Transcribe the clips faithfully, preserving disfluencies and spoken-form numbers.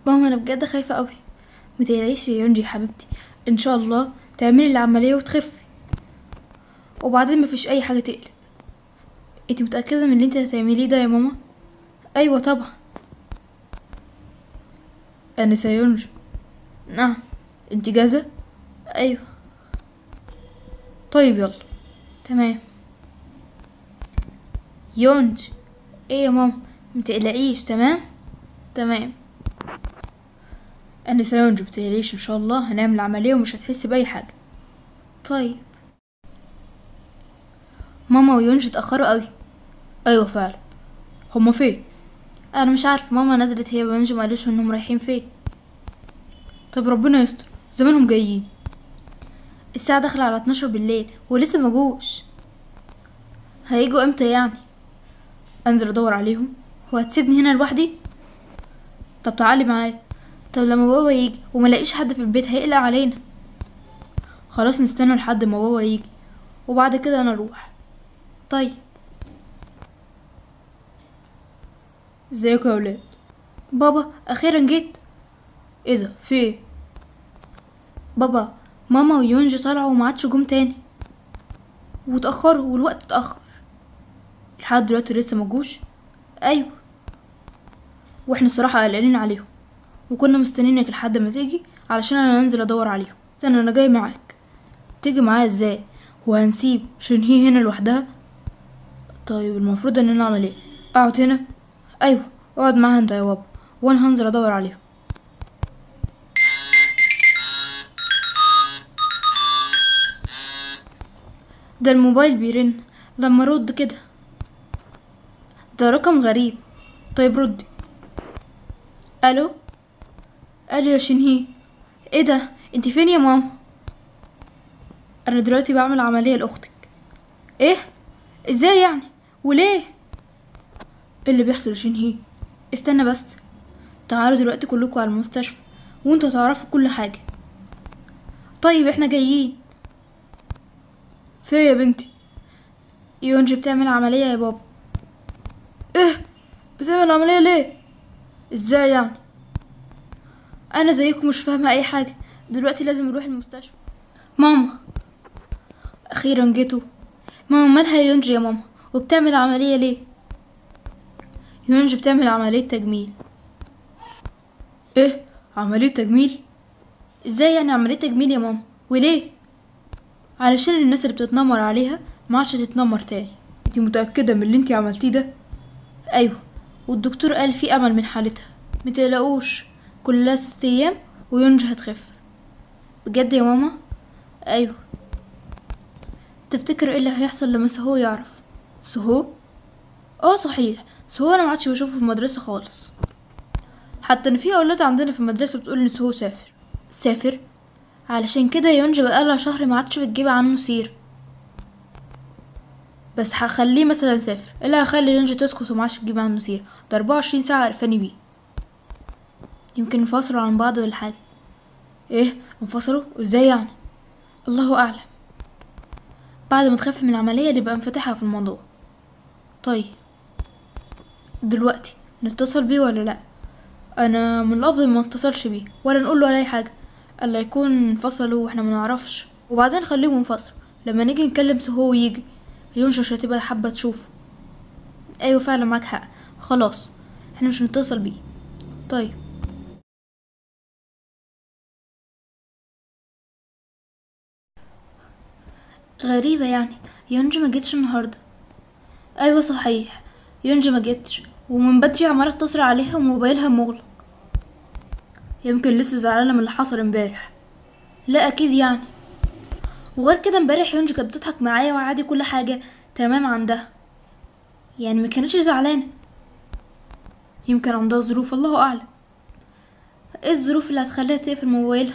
ماما انا بجد خايفه قوي. متقلقيش يا يونجي يا حبيبتي، ان شاء الله تعملي العمليه وتخفي، وبعدين مفيش اي حاجه تقلق. انتي متاكده من اللي انتي هتعمليه ده يا ماما؟ ايوه طبعا. انسه يونجي. نعم. انتي جاهزه؟ ايوه. طيب يلا. تمام. يونج. ايه يا ماما؟ متقلقيش. تمام. تمام. انسه يونج متقلقيش، ان شاء الله هنعمل العمليه ومش هتحسي باي حاجه. طيب. ماما ويونج اتاخروا قوي. ايوه فعلا. هما فين؟ انا مش عارفه، ماما نزلت هي ويونج ما قالوش انهم رايحين فين. طب ربنا يستر، زمانهم جايين. الساعه داخله على اتناشر بالليل ولسه ما جوش. هيجوا امتى يعني؟ انزل ادور عليهم. هو هتسيبني هنا لوحدي؟ طب تعالي معايا. طب لما بابا يجي وما لاقيش حد في البيت هيقلق علينا. خلاص نستنى لحد ما بابا يجي وبعد كده انا اروح. طيب. ازيكم يا ولاد؟ بابا اخيرا جيت. ايه ده؟ في ايه؟ بابا ماما ويونج طلعوا وما عادش جم تاني، واتاخروا والوقت اتاخر لحد دلوقتي لسه ما جوش. ايوه. واحنا الصراحه قلقانين عليهم وكنا مستنينك لحد ما تيجي علشان انا انزل ادور عليهم. استنى انا جاي معاك. تيجي معايا ازاي؟ وهنسيب شنهي هنا لوحدها؟ طيب المفروض ان انا اعمل ايه؟ اقعد هنا؟ ايوه اقعد معاها انت يا بابا وانا هنزل ادور عليهم. ده الموبايل بيرن، لما رد كده. ده رقم غريب. طيب ردي. الو. الو يا شنهي. ايه ده؟ انت فين يا ماما؟ انا دلوقتي بعمل عمليه لاختك. ايه؟ ازاي يعني؟ وليه؟ ايه اللي بيحصل يا شنهي؟ استنى بس. تعالوا دلوقتي كلكم على المستشفى وانتوا هتعرفوا كل حاجه. طيب احنا جايين. فين يا بنتي؟ يونجي بتعمل عمليه يا بابا. ايه؟ بتعمل عمليه ليه؟ ازاي يعني؟ انا زيكم مش فاهمه اي حاجه، دلوقتي لازم نروح المستشفى. ماما اخيرا جيتوا. ماما مالها يونجي يا ماما؟ وبتعمل عمليه ليه؟ يونجي بتعمل عمليه تجميل. ايه؟ عمليه تجميل؟ ازاي يعني عمليه تجميل يا ماما؟ وليه؟ علشان الناس اللي بتتنمر عليها ما عادش تتنمر تاني. انتي متاكده من اللي انتي عملتيه ده؟ ايوه، والدكتور قال في امل من حالتها، متقلقوش، كلها ست ايام ويونجي هتخف. بجد يا ماما؟ ايوه. تفتكر ايه اللي هيحصل لما سهو يعرف؟ سهو؟ اه صحيح، سهو انا ما عادش بشوفه في المدرسه خالص، حتى ان في اولاد عندنا في المدرسه بتقول ان سهو سافر. سافر؟ علشان كده يونج بقالها شهر ما عادش بتجيب عنه سير. بس هخليه مثلا سافر، ايه اللي هيخلي يونج تسكت وما عادش تجيب عنه سير؟ ده اربعة وعشرين ساعه قرفاني بيه. يمكن انفصلوا عن بعض ولا حاجه. ايه انفصلوا؟ ازاي يعني؟ الله اعلم. بعد ما تخف من العمليه نبقى نفتحها في الموضوع. طيب دلوقتي نتصل بيه ولا لا؟ انا من الافضل ما نتصلش بيه ولا نقول له ولا اي حاجه، الا يكون انفصلوا واحنا ما نعرفش، وبعدين خليهم ينفصلوا لما نيجي نكلم سهو ويجي يونش مش هتبقى حابه تشوفه. ايوه فعلا معاك حق، خلاص احنا مش هنتصل بيه. طيب. غريبه يعني، يونج ما جتش النهارده. ايوه صحيح، يونج ما جتش ومن بدري عماله اتصل عليها وموبايلها مغلق. يمكن لسه زعلانه من اللي حصل امبارح. لا اكيد يعني. وغير كده امبارح يونج كانت بتضحك معايا وعادي كل حاجه تمام عندها، يعني ما كانتش زعلانه. يمكن عندها ظروف، الله اعلم. ايه الظروف اللي هتخليها تقفل موبايلها؟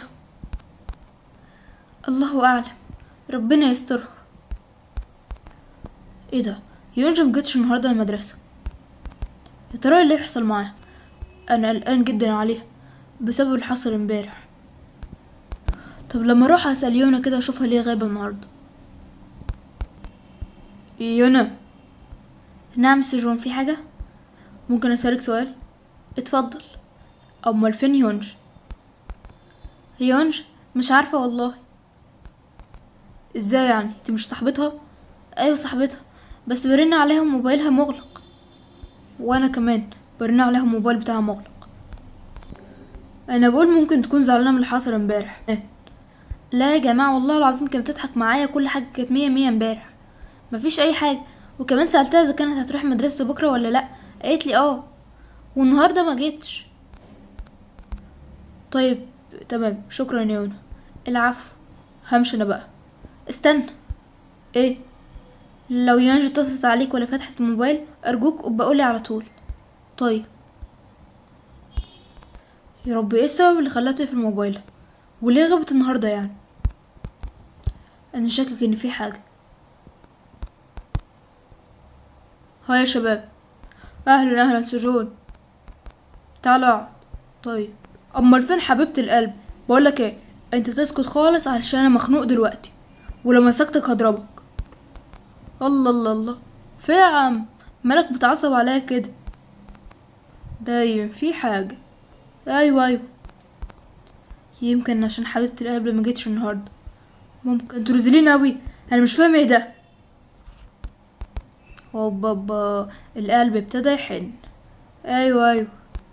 الله اعلم، ربنا يسترها. ايه ده؟ يونج مجتش النهارده المدرسه، يا ترى اللي يحصل معاها؟ انا قلقان جدا عليها بسبب اللي حصل امبارح. طب لما اروح اسال يونا كده اشوفها ليه غايبه النهارده. يونا. نعم سجون، في حاجه؟ ممكن اسالك سؤال؟ اتفضل. امال فين يونج؟ يونج مش عارفه والله. ازاي يعني؟ انت مش صاحبتها؟ ايوه صاحبتها، بس برن عليها موبايلها مغلق. وانا كمان برن عليها الموبايل بتاعها مغلق. انا بقول ممكن تكون زعلانه من اللي حصل امبارح. لا يا جماعه والله العظيم كانت بتضحك معايا، كل حاجه كانت مية مية امبارح، مفيش اي حاجه. وكمان سالتها اذا كانت هتروح مدرسه بكره ولا لا، قالت لي اه، والنهارده ما جيتش. طيب تمام، شكرا يا يونا. العفو. همشي انا بقى. استنى. ايه؟ لو يانج اتصلت عليك ولا فتحت الموبايل ارجوك ابقى قولي على طول. طيب. يا رب، ايه السبب اللي خلاها تقفل موبايلها؟ وليه غابت النهارده يعني؟ انا شاكك ان في حاجه. ها يا شباب. اهلا اهلا سجون. تعال اقعد. طيب. امال فين حبيبه القلب؟ بقولك ايه، انت تسكت خالص علشان انا مخنوق دلوقتي، ولو مسكتك هضربك. الله الله الله، في يا عم؟ مالك بتعصب عليا كده؟ باين في حاجه. ايوه ايوه، يمكن عشان حبيبه القلب ما جتش النهارده. ممكن ترزلين اوي. انا مش فاهم ايه ده. بابا القلب ابتدى يحن. ايوه ايوه.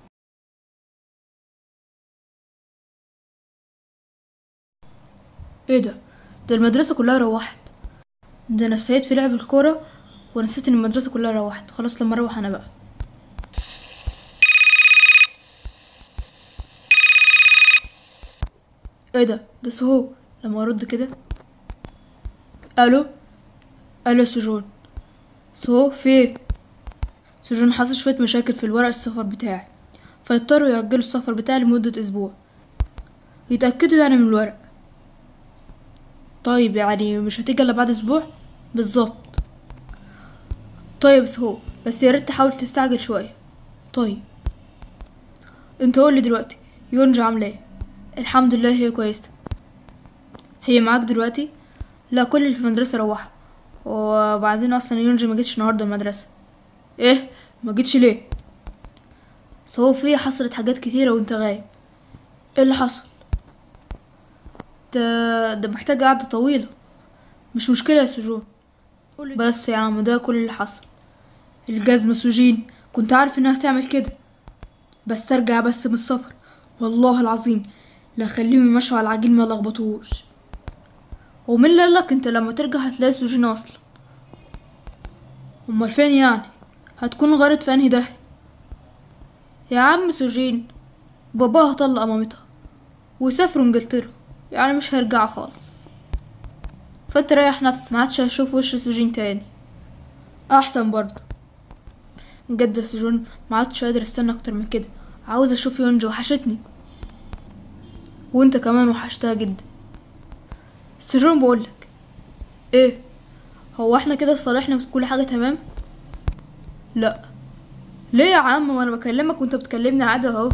ايه ده؟ ده المدرسه كلها روحت. ده انا سيت في لعب الكوره ونسيت ان المدرسه كلها روحت. خلاص لما اروح انا بقى. ايه ده؟ ده سهو. لما ارد كده. الو. الو سجون. سهو في ايه؟ سجون حصل شويه مشاكل في الورق السفر بتاعي، فيضطروا يأجلوا السفر بتاعي لمده اسبوع، يتأكدوا يعني من الورق. طيب يعني مش هتيجي الا بعد اسبوع بالظبط. طيب سهو، بس يا ريت تحاول تستعجل شويه. طيب. انت قولي دلوقتي، يونج عامله ايه؟ الحمد لله هي كويسه. هي معاك دلوقتي؟ لا، كل اللي في المدرسه روحوا. وبعدين اصلا يونج ما جتش النهارده المدرسه. ايه؟ ما جتش ليه؟ سهو في حصلت حاجات كتيره وانت غايب. ايه اللي حصل؟ ده ده محتاج قعده طويله. مش مشكله يا سجون. بس يا عم ده كل اللي حصل. الجزمة سوجين، كنت عارف انها تعمل كده، بس ارجع بس من السفر والله العظيم لا خليهم يمشوا على العجين ما لخبطوش. ومين اللي قالك انت لما ترجع هتلاقي سوجين اصلا؟ امال فين يعني؟ هتكون غارت في انهي ده؟ يا عم سوجين باباها طلق مامتها وسافروا انجلترا، يعني مش هيرجعوا خالص. فانت ريح نفسك، ما عادش هشوف وش سوجين تاني. احسن برضه. بجد يا سجون ما عادش قادر استنى اكتر من كده، عاوز اشوف يونج، وحشتني. وانت كمان وحشتها جدا. سجون بقولك ايه، هو احنا كده صالحنا وكل حاجه تمام؟ لا. ليه يا عم؟ وانا بكلمك وانت بتكلمني عادي اهو.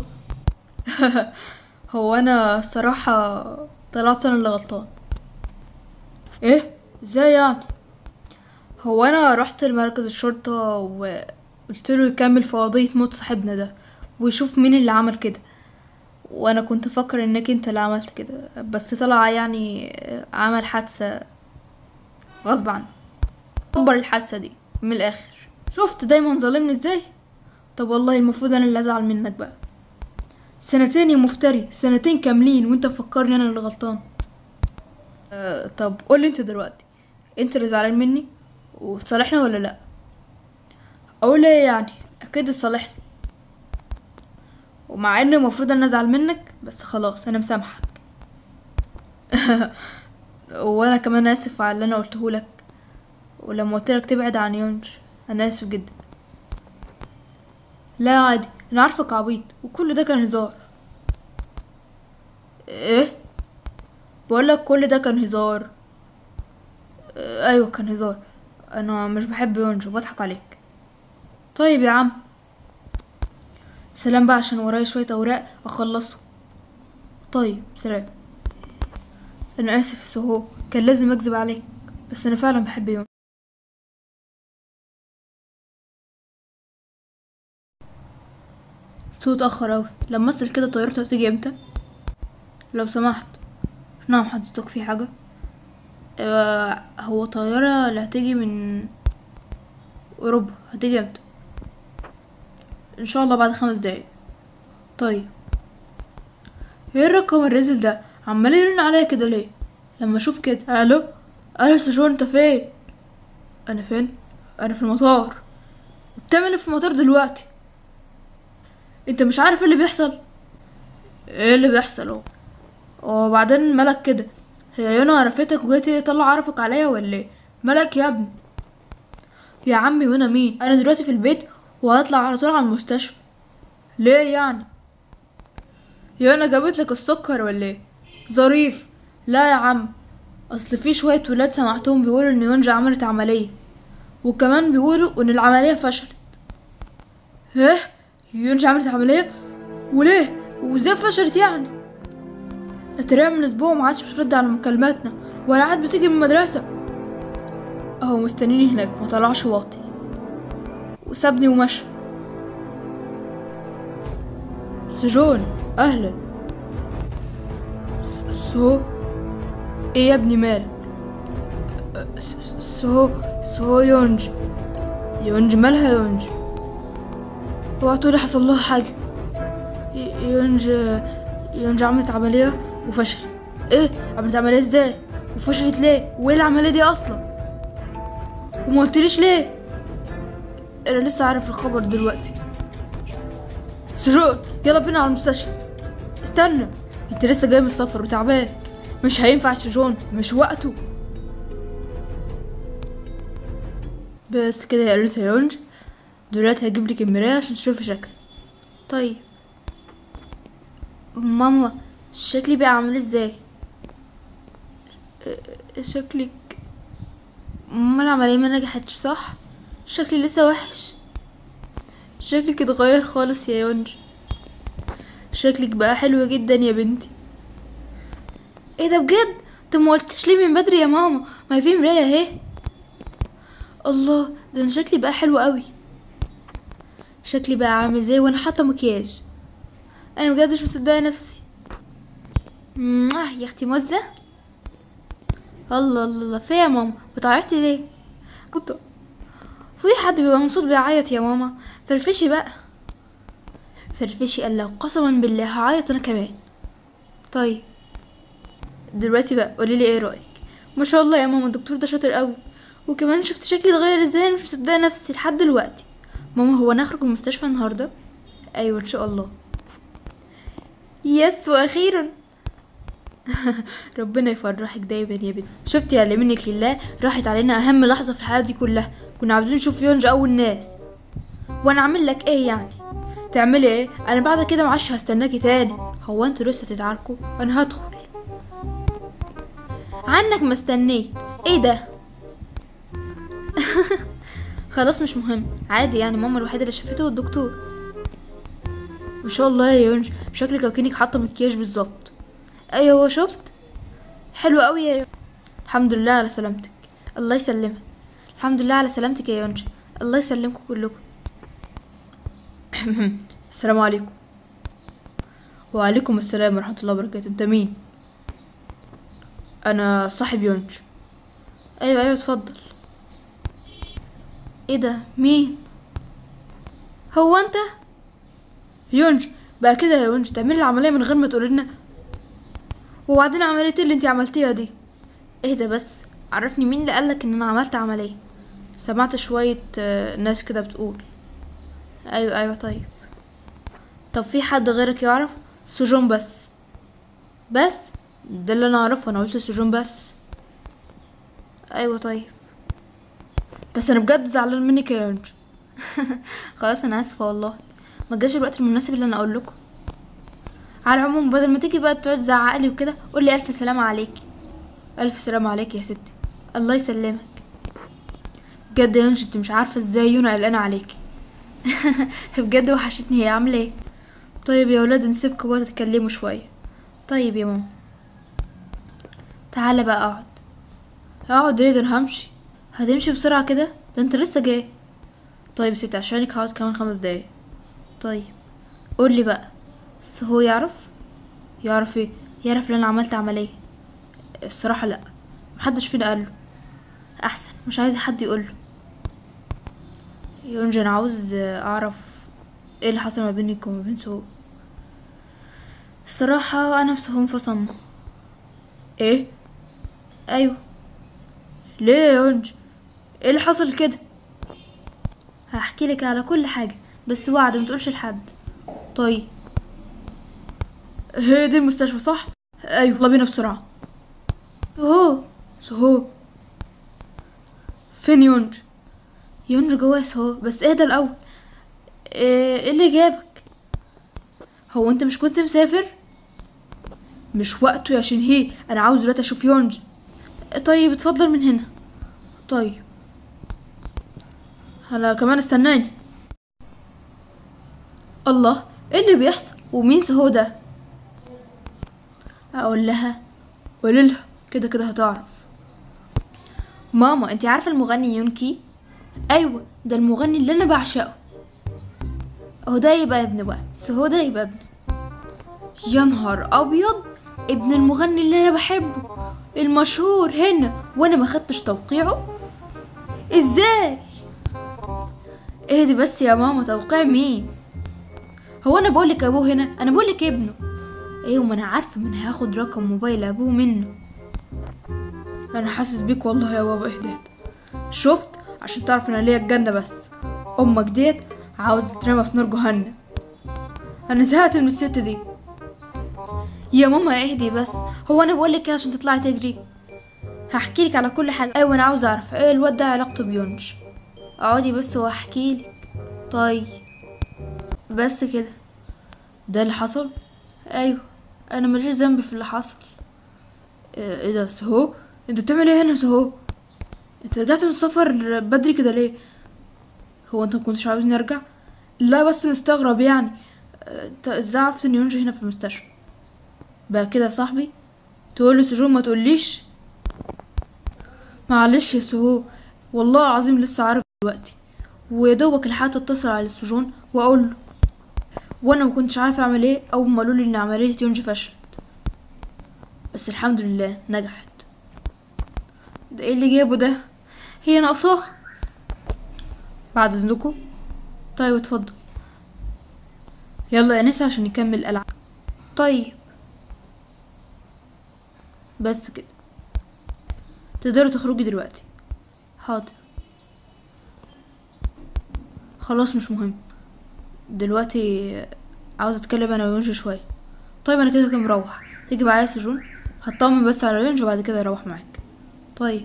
هو انا الصراحه طلعت انا اللي غلطان. ايه؟ ازاي يعني؟ هو انا رحت لمركز الشرطه وقلت له يكمل في قضيه موت صاحبنا ده ويشوف مين اللي عمل كده، وانا كنت فكر انك انت اللي عملت كده، بس طلع يعني عمل حادثه غصب عنه. كبر الحادثه دي من الاخر. شفت دايما ظالمني ازاي؟ طب والله المفروض انا اللي ازعل منك بقى. سنتين يا مفتري، سنتين كاملين وانت مفكرني انا اللي غلطان. أه طب قولي انت دلوقتي، انت اللي زعلان مني وتصالحنا ولا لا؟ اقول ايه يعني؟ اكيد تصالحني، ومع ان المفروض انا ازعل منك بس خلاص انا مسامحك. وانا كمان اسف على اللي انا قلته لك، ولما قلت لك تبعد عن يونج انا اسف جدا. لا عادي، انا عارفك عبيط وكل ده كان هزار. ايه؟ بقولك كل ده كان هزار. اه ايوه كان هزار، انا مش بحب يونج وبضحك عليك. طيب يا عم، سلام بقى عشان ورايا شويه اوراق اخلصه. طيب سلام. انا اسف يا سهو، كان لازم اكذب عليك، بس انا فعلا بحب يونج. صوت اتأخر اوي. لما اسأل كده طيارته هتيجي امتى؟ لو سمحت. نعم حضرتك، في حاجة؟ آه هو طيارة اللي هتيجي من اوروبا هتيجي امتى؟ ان شاء الله بعد خمس دقايق. طيب. ايه الرقم الرزل ده عمال يرن عليا كده ليه؟ لما اشوف كده. الو الو سجون، انت فين؟ انا فين؟ انا في المطار. بتعمل ايه في المطار دلوقتي؟ انت مش عارف ايه اللي بيحصل؟ ايه اللي بيحصل اهو؟ وبعدين مالك كده؟ هي يونا عرفتك وجيتي تطلع عرفك عليا ولا ايه؟ مالك يا ابني؟ يا عمي وانا مين؟ انا دلوقتي في البيت وهطلع على طول على المستشفى. ليه يعني؟ يونا جابت لك السكر ولا ايه؟ ظريف. لا يا عم، اصل في شويه ولاد سمعتهم بيقولوا ان يونجا عملت عمليه، وكمان بيقولوا ان العمليه فشلت. ايه؟ يونجا عملت عمليه؟ وليه؟ وازاي فشلت يعني؟ اتريا من اسبوع ما عادش بترد على مكالماتنا ولا عاد بتيجي من المدرسه. اهو مستنيني هناك، ما طلعش واطي وسابني ومشى. سجون، اهلا. س- سو ايه يا ابني مالك؟ س- س- سو سو يونج. يونج مالها يونج؟ اوعى تقولي حصل لها حاجه. ي- يونج يونج عملت عمليه وفشلت. ايه؟ عملت عمليه ازاي وفشلت ليه؟ وايه العمليه دي اصلا؟ وما قلتليش ليه؟ انا لسه عارف الخبر دلوقتي. سجون، يلا بينا على المستشفى. استنى، انت لسه جاي من السفر وتعبان، مش هينفع سجون، مش وقته. بس كده يا انسة يونج، دلوقتي هجيب لك المرايه عشان تشوفي شكلي. طيب ماما، شكلي بقى عامل ازاي؟ اه، شكلك ماما العمليه ما نجحتش صح؟ شكلي لسه وحش. شكلك اتغير خالص يا يونج. شكلك بقى حلو جدا يا بنتي. ايه ده بجد؟ طب ما قلتش ليه من بدري يا ماما؟ ما هي في مرايه اهي. الله، ده انا شكلي بقى حلو قوي. شكلي بقى عامل ازاي وانا حاطه مكياج؟ انا بجد مش مصدقه نفسي. موah، يا اختي موزه. الله الله الله، في يا ماما بتعيطي ليه؟ بطة. في حد بيبقى مبسوط بيعيط يا ماما؟ فرفشي بقى. فرفشي الله، قسما بالله هعيط انا كمان. طيب دلوقتي بقى قوليلي ايه رايك؟ ما شاء الله يا ماما، الدكتور ده شاطر قوي، وكمان شفت شكلي اتغير ازاي. انا مش مصدقه نفسي لحد دلوقتي. ماما، هو انا هخرج من المستشفى النهارده؟ ايوه ان شاء الله. يس، واخيرا. ربنا يفرحك دايما يا بنت. شفتي يا اللي منك لله، راحت علينا اهم لحظه في الحياه دي كلها. كنا عاوزين نشوف يونج اول ناس، وانا اعمل لك ايه يعني؟ تعملي ايه؟ انا بعد كده معاش هستناكي تاني. هو انتوا لسه تتعاركوا؟ انا هدخل عنك ما استنيت. ايه ده؟ خلاص مش مهم، عادي يعني، ماما الوحيده اللي شافته والدكتور. ما شاء الله يا يونج، شكلك اكنك حاطه مكياج بالظبط. ايوه شفت، حلو قوي يا يونج. الحمد لله على سلامتك. الله يسلمك. الحمد لله على سلامتك يا يونج. الله يسلمكم كلكم. السلام عليكم. وعليكم السلام ورحمه الله وبركاته. انت مين؟ انا صاحب يونج. ايوه ايوه اتفضل. ايه ده؟ مين هو انت؟ يونج، بقى كده يا يونج تعملي العمليه من غير ما تقولي لنا؟ وبعدين عمليه اللي انت عملتيها دي؟ ايه ده بس، عرفني مين اللي قالك ان انا عملت عمليه؟ سمعت شويه آه، ناس كده بتقول. ايوه ايوه طيب. طب في حد غيرك يعرف؟ سجون بس. بس ده اللي انا اعرفه، انا قلت سجون بس. ايوه طيب. بس انا بجد زعلان منك يا يونج. خلاص انا اسفه والله، ما جاش الوقت المناسب اللي انا اقول لكم. على العموم بدل ما تيجي بقى تقعد تزعقلي وكده، قولي الف سلامه عليكي. الف سلامه عليكي يا ستي. الله يسلمك. بجد يا يونج انت مش عارفه ازاي يونا قلقانه عليكي. بجد وحشتني. هي عامله ايه؟ طيب يا ولاد نسيبكم بقى تتكلموا شويه. طيب يا ماما. تعالى بقى اقعد. اقعد ايه ده؟ انا همشي. هتمشي بسرعه كده؟ ده انت لسه جاي. طيب ست، عشانك هقعد كمان خمس دقايق. طيب قول لي بقى، هو يعرف؟ يعرف ايه؟ يعرف ان انا عملت عمليه؟ الصراحه لا، محدش فينا قاله. احسن، مش عايزه حد يقوله. يونجي انا عاوز اعرف ايه اللي حصل ما بينك وما بين سهو. الصراحه انا وسهو انفصلنا. ايه؟ ايوه. ليه يا يونج؟ ايه اللي حصل كده؟ هحكي لك على كل حاجه، بس وعد ما تقولش لحد. طيب. هي دي المستشفى صح؟ ايوه، يلا بينا بسرعه. سهو. سهو فين يونج؟ يونج جوه سهو، بس اهدى الاول. ايه إيه اللي جابك؟ هو انت مش كنت مسافر؟ مش وقته يا شنهي، انا عاوز دلوقتي اشوف يونج. طيب اتفضل من هنا. طيب انا كمان استناني. الله، ايه اللي بيحصل؟ ومين سهو ده؟ اقول لها؟ قولي لها، كده كده هتعرف. ماما، انتي عارفه المغني يونكي؟ ايوه، ده المغني اللي انا بعشقه. اهو ده يبقى ابن بقى، سهو ده يبقى ابن. يا نهار ابيض، ابن المغني اللي انا بحبه المشهور هنا وانا ما خدتش توقيعه؟ ازاي؟ اهدي بس يا ماما، توقيع مين؟ هو انا بقولك ابوه هنا؟ انا بقولك ابنه. ايوه، ما انا عارفه، من هاخد رقم موبايل ابوه منه. انا حاسس بيك والله يا بابا، اهديت. شفت؟ عشان تعرف انا ليا الجنه، بس امك ديت عاوزه تترمى في نار جهنم. انا زهقت من الست دي. يا ماما اهدي بس، هو انا بقولك كده عشان تطلعي تجري؟ هحكي لك على كل حاجه. ايوه، انا عاوزه اعرف ايه الواد ده علاقته بيونج. اقعدي بس واحكي لك. طيب بس كده؟ ده اللي حصل؟ ايوه، انا ماليش ذنب في اللي حصل. ايه ده سهو؟ انت بتعمل ايه هنا سهو؟ انت رجعت من السفر بدري كده ليه؟ هو انت مكنتش عاوزني ارجع؟ لا بس مستغرب يعني. انت ازاي عرفت ان يونج هنا في المستشفى؟ بقى كده يا صاحبي تقول لي سجون ما تقوليش؟ معلش يا سهو، والله العظيم لسه عارف دلوقتي، ويا دوبك لحقت اتصل على السجون واقول له، وانا ما كنتش عارفه اعمل ايه اول ما قالوا لي ان عمليه يونج فشلت، بس الحمد لله نجحت. ده ايه اللي جابه ده؟ هي ناقصاه؟ بعد اذنكم. طيب اتفضل. يلا يا نسا عشان نكمل الالعاب. طيب بس كده، تقدروا تخرجي دلوقتي. حاضر. خلاص مش مهم دلوقتي، عاوز اتكلم انا ويونج شويه. طيب انا كده كده مروح، تيجي معايا سجون؟ هطمن بس على يونج وبعد كده اروح معاك. طيب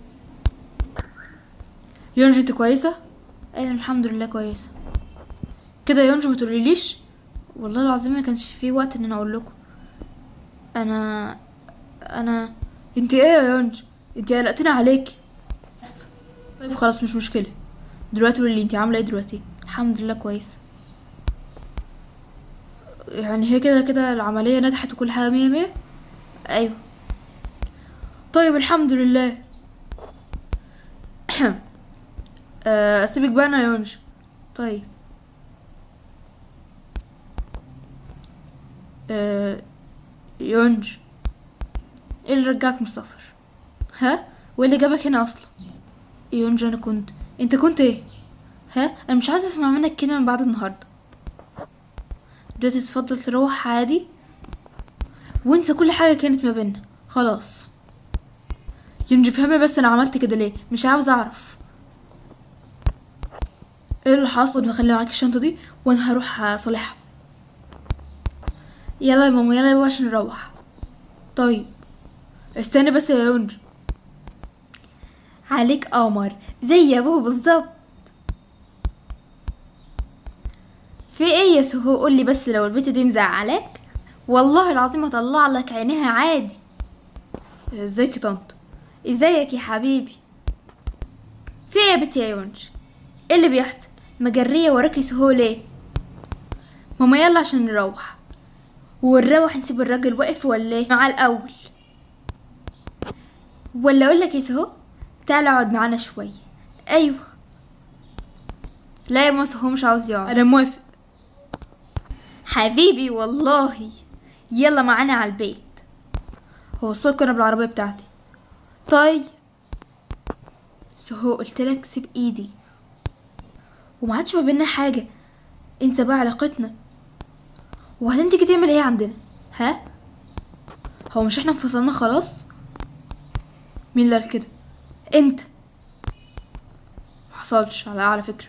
يونج انت كويسه؟ ايوه الحمد لله كويسه. كده يا يونج ما تقوليليش؟ والله العظيم ما كانش في وقت ان انا اقول لكم. انا انا انت ايه يا يونج؟ انت قلقتني عليكي. اسفه. طيب خلاص مش مشكله، دلوقتي قولي لي انت عامله ايه دلوقتي؟ الحمد لله كويسه. يعني هي كده كده العمليه نجحت وكل حاجه مية مية؟ ايوه. طيب الحمد لله. آه، اسيبك بقى انا يا يونج. طيب. آه يونج، ايه اللي رجعك من السفر؟ ها؟ وايه اللي جابك هنا اصلا؟ يونج انا كنت، انت كنت ايه؟ ها؟ انا مش عايزه اسمع منك كلمه من بعد النهارده. دلوقتي تفضل تروح عادي وانسى كل حاجه كانت ما بيننا، خلاص. يونج فهمي بس انا عملت كده ليه، مش عاوز اعرف ايه اللي حصل. بخلي معاك الشنطه دي وانا هروح اصلحها. يلا يا ماما، يلا يا بابا عشان نروح. طيب استني بس يا يونج. عليك قمر زي يا بابا بالظبط. في ايه يا سهو؟ قولي بس، لو البت دي مزعلاك والله العظيم هطلع لك عينيها عادي. ازيك يا طنط؟ ازيك يا حبيبي؟ في ايه يا بنت يا يونج؟ ايه اللي بيحصل؟ مجريه وراكي سهو ليه؟ ماما يلا عشان نروح. ونروح نسيب الراجل واقف ولا ايه؟ مع الاول ولا اقول لك يا سهو، تعالى اقعد معانا شويه. ايوه. لا يا ماما، سهو مش عاوز يقعد. انا موافق. حبيبي والله. يلا معانا على البيت. هوصلك انا بالعربيه بتاعتي. طيب سهو قلت لك سيب ايدي، وما عادش ما بينا حاجه. انت بقى علاقتنا، وبعدين تيجي تعمل ايه عندنا؟ ها؟ هو مش احنا انفصلنا خلاص؟ مين اللي قال كده؟ انت. محصلش على على فكره.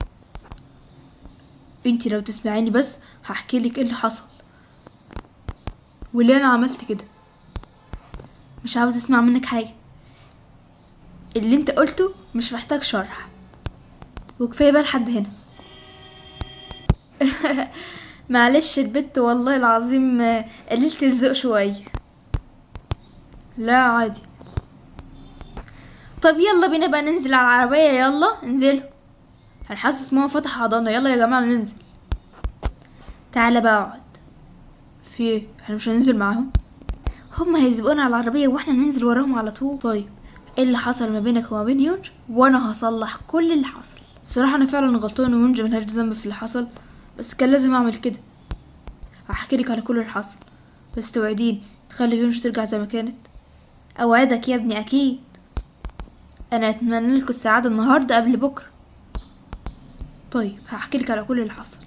انتي لو تسمعيني بس هحكي لك ايه اللي حصل وليه انا عملت كده. مش عاوز اسمع منك حاجه، اللي انت قلته مش محتاج شرح، وكفايه بقى لحد هنا. معلش البت والله العظيم قللت الذوق شويه. لا عادي. طب يلا بينا بقى ننزل على العربيه. يلا انزلوا، انا حاسس ماما فتح حضانه. يلا يا جماعه ننزل. تعالى بقى اقعد. في ايه؟ احنا مش هننزل معاهم؟ هما هيسبقونا على العربيه واحنا ننزل وراهم على طول. طيب ايه اللي حصل ما بينك وما بين يونج؟ وانا هصلح كل اللي حصل. صراحه انا فعلا غلطان ويونج ملهاش ذنب في اللي حصل، بس كان لازم اعمل كده. هحكي لك على كل اللي حصل، بس توعديني تخلي يونج ترجع زي ما كانت. اوعدك يا ابني اكيد. انا اتمنى لكم السعاده النهارده قبل بكره. طيب هحكي لك على كل اللي حصل.